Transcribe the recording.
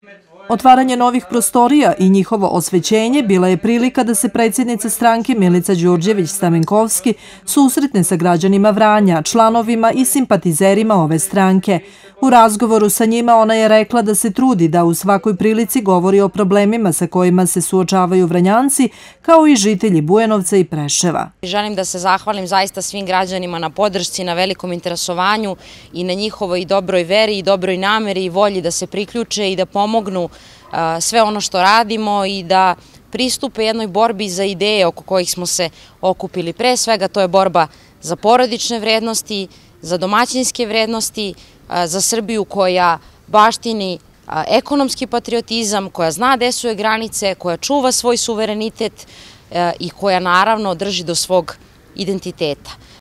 Otvaranje novih prostorija i njihovo osvećenje bila je prilika da se predsjednica stranke Milica Đurđević-Stamenkovski susretne sa građanima Vranja, članovima i simpatizerima ove stranke. U razgovoru sa njima ona je rekla da se trudi da u svakoj prilici govori o problemima sa kojima se suočavaju Vranjanci, kao i žitelji Bujanovca i Preševa. Želim da se zahvalim zaista svim građanima na podršci, na velikom interesovanju i na njihovoj dobroj veri i dobroj nameri i volji da se priključe i da pomognu sve ono što radimo i da pristupe jednoj borbi za ideje oko kojih smo se okupili. Pre svega to je borba za porodične vrednosti, za domaćinske vrednosti, za Srbiju koja baštini ekonomski patriotizam, koja zna gde su joj granice, koja čuva svoj suverenitet i koja naravno drži do svog identiteta.